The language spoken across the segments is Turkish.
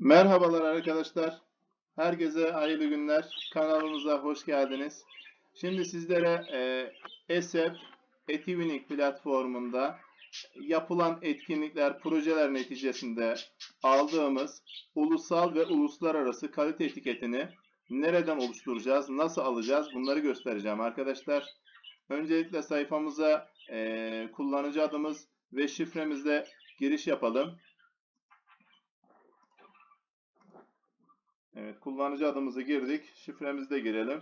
Merhabalar arkadaşlar. Herkese hayırlı günler. Kanalımıza hoş geldiniz. Şimdi sizlere ESEP Etivinink platformunda yapılan etkinlikler, projeler neticesinde aldığımız ulusal ve uluslararası kalite etiketini nereden oluşturacağız, nasıl alacağız bunları göstereceğim arkadaşlar. Öncelikle sayfamıza kullanıcı adımız ve şifremizle giriş yapalım. Evet, kullanıcı adımızı girdik. Şifremizi de girelim.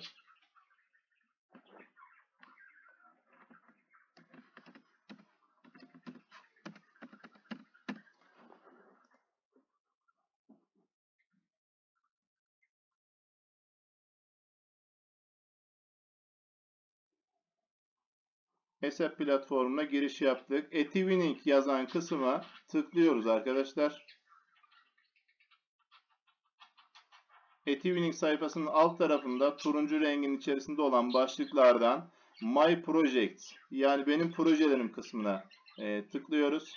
ESEP platformuna giriş yaptık. Etivinink yazan kısma tıklıyoruz arkadaşlar. Etivinink sayfasının alt tarafında turuncu rengin içerisinde olan başlıklardan My Project yani benim projelerim kısmına tıklıyoruz.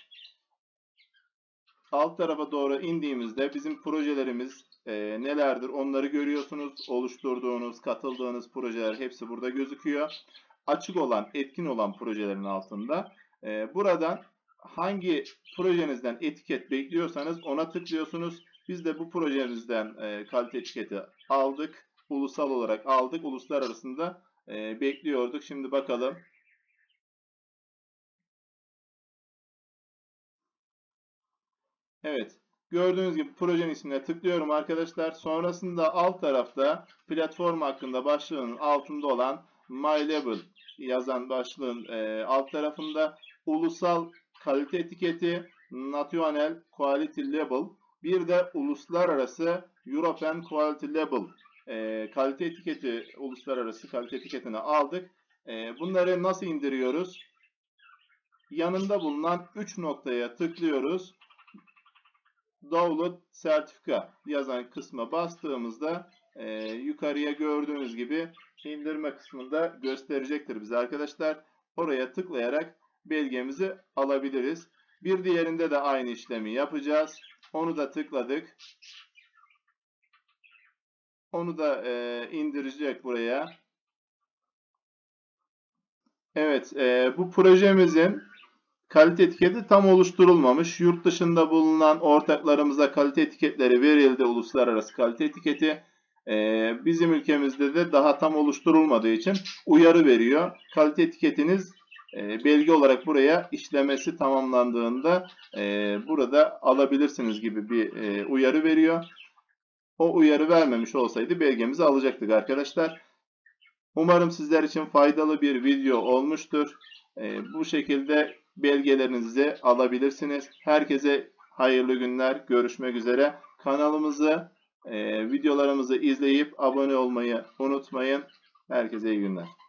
Alt tarafa doğru indiğimizde bizim projelerimiz nelerdir onları görüyorsunuz. Oluşturduğunuz, katıldığınız projeler hepsi burada gözüküyor. Açık olan, etkin olan projelerin altında. Buradan hangi projenizden etiket bekliyorsanız ona tıklıyorsunuz. Biz de bu projemizden kalite etiketi aldık. Ulusal olarak aldık. Uluslararasında bekliyorduk. Şimdi bakalım. Evet. Gördüğünüz gibi projenin ismine tıklıyorum arkadaşlar. Sonrasında alt tarafta platform hakkında başlığının altında olan My Label yazan başlığın alt tarafında ulusal kalite etiketi, National Quality Label, bir de uluslararası European Quality Label kalite etiketi, uluslararası kalite etiketini aldık. Bunları nasıl indiriyoruz? Yanında bulunan 3 noktaya tıklıyoruz. Download sertifika yazan kısma bastığımızda yukarıya gördüğünüz gibi indirme kısmında gösterecektir bize arkadaşlar. Oraya tıklayarak belgemizi alabiliriz. Bir diğerinde de aynı işlemi yapacağız. Onu da tıkladık. Onu da indirecek buraya. Evet, bu projemizin kalite etiketi tam oluşturulmamış. Yurt dışında bulunan ortaklarımıza kalite etiketleri verildi. Uluslararası kalite etiketi. Bizim ülkemizde de daha tam oluşturulmadığı için uyarı veriyor. Kalite etiketiniz belge olarak buraya işlemesi tamamlandığında burada alabilirsiniz gibi bir uyarı veriyor. O uyarı vermemiş olsaydı belgemizi alacaktık arkadaşlar. Umarım sizler için faydalı bir video olmuştur. Bu şekilde belgelerinizi alabilirsiniz. Herkese hayırlı günler. Görüşmek üzere. Kanalımızı, videolarımızı izleyip abone olmayı unutmayın. Herkese iyi günler.